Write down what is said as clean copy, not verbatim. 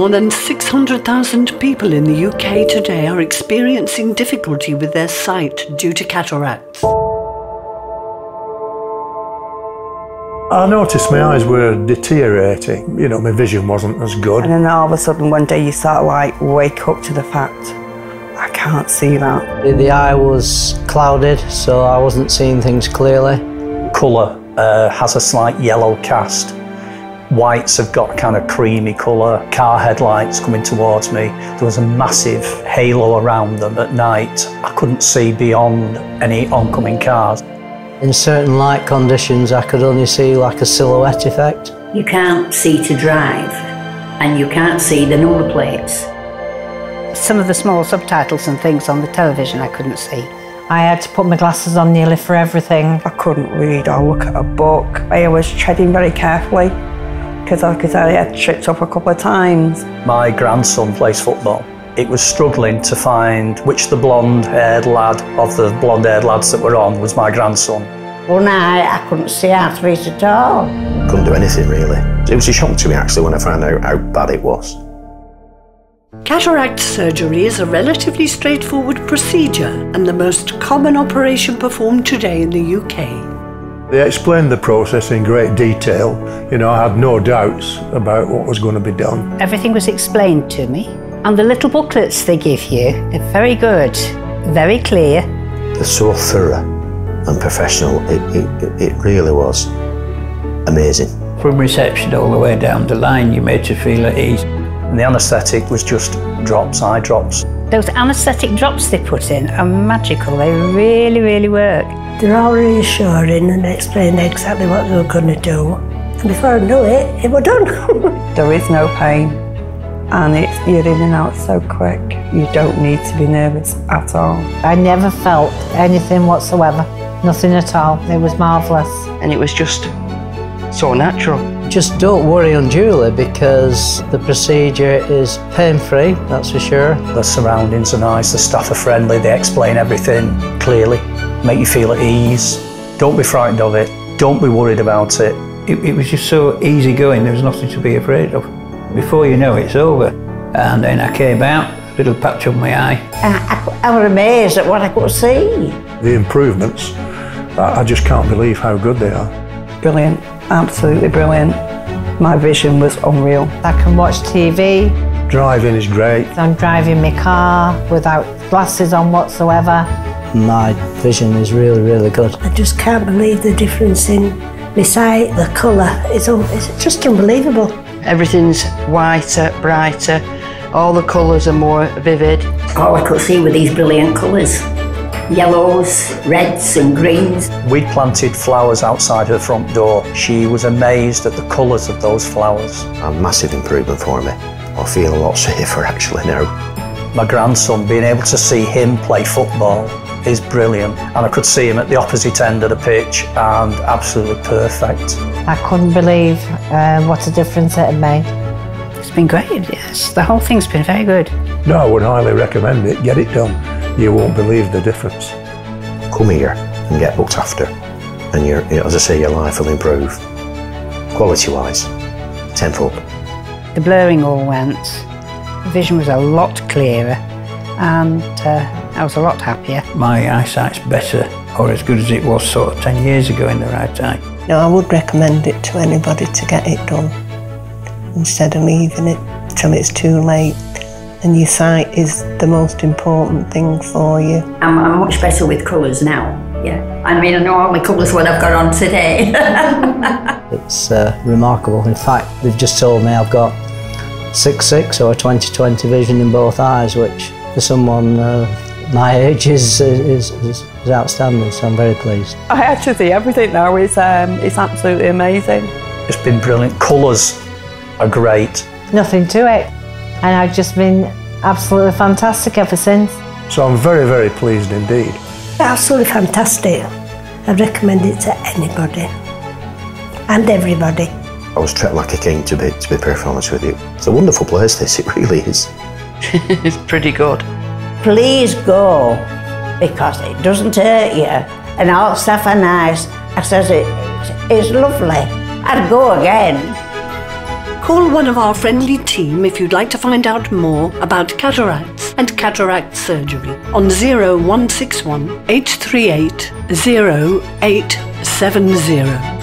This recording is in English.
More than 600,000 people in the UK today are experiencing difficulty with their sight due to cataracts. I noticed my eyes were deteriorating. You know, my vision wasn't as good. And then all of a sudden one day you sort of like wake up to the fact, I can't see that. The eye was clouded, so I wasn't seeing things clearly. Colour has a slight yellow cast. Whites have got kind of creamy colour. Car headlights coming towards me. There was a massive halo around them at night. I couldn't see beyond any oncoming cars. In certain light conditions, I could only see like a silhouette effect. You can't see to drive, and you can't see the number plates. Some of the small subtitles and things on the television I couldn't see. I had to put my glasses on nearly for everything. I couldn't read or look at a book. I was treading very carefully because, like I said, I had tripped up a couple of times. My grandson plays football. It was struggling to find which the blonde-haired lad of the blonde-haired lads that were on was my grandson. One night I couldn't see out of it at all. Couldn't do anything really. It was a shock to me actually when I found out how bad it was. Cataract surgery is a relatively straightforward procedure and the most common operation performed today in the UK. They explained the process in great detail. You know, I had no doubts about what was going to be done. Everything was explained to me. And the little booklets they give you are very good, very clear. They're so thorough and professional. It really was amazing. From reception all the way down the line, you made to feel at ease. And the anaesthetic was just drops, eye drops. Those anaesthetic drops they put in are magical. They really, really work. They're all reassuring and they explained exactly what they were going to do. And before I knew it was done. There is no pain. And you're in and out so quick. You don't need to be nervous at all. I never felt anything whatsoever, nothing at all. It was marvellous. And it was just so natural. Just don't worry unduly because the procedure is pain-free, that's for sure. The surroundings are nice, the staff are friendly, they explain everything clearly, make you feel at ease. Don't be frightened of it, don't be worried about it. It was just so easy going, there was nothing to be afraid of. Before you know it's over. And then I came out, a little patch on my eye. I was amazed at what I could see. The improvements, I just can't believe how good they are. Brilliant, absolutely brilliant. My vision was unreal. I can watch TV. Driving is great. I'm driving my car without glasses on whatsoever. My vision is really, really good. I just can't believe the difference in my sight, the colour. It's just unbelievable. Everything's whiter, brighter, all the colours are more vivid. All I could see were these brilliant colours. Yellows, reds and greens. We'd planted flowers outside her front door. She was amazed at the colours of those flowers. A massive improvement for me. I feel a lot safer actually now. My grandson, being able to see him play football is brilliant. And I could see him at the opposite end of the pitch and absolutely perfect. I couldn't believe what a difference it had made. It's been great, yes. The whole thing's been very good. No, I would highly recommend it. Get it done. You won't believe the difference. Come here and get looked after. And as I say, your life will improve. Quality-wise, tenfold. The blurring all went. The vision was a lot clearer and I was a lot happier. My eyesight's better, or as good as it was sort of 10 years ago in the right eye. No, I would recommend it to anybody to get it done instead of leaving it till it's too late. And your sight is the most important thing for you. I'm much better with colours now, yeah. I mean, I know all my colours what I've got on today. It's remarkable. In fact, they've just told me I've got 6/6 or 20/20 vision in both eyes, which for someone my age is outstanding, so I'm very pleased. I actually see everything now. It's absolutely amazing. It's been brilliant. Colours are great. Nothing to it. And I've just been absolutely fantastic ever since. So I'm very, very pleased indeed. Absolutely fantastic. I'd recommend it to anybody and everybody. I was treated like a king, to be perfectly honest with you. It's a wonderful place, this, it really is. It's pretty good. Please go, because it doesn't hurt you and all the staff are nice. I says it's lovely. I'd go again. Call one of our friendly team if you'd like to find out more about cataracts and cataract surgery on 0161 838 0870.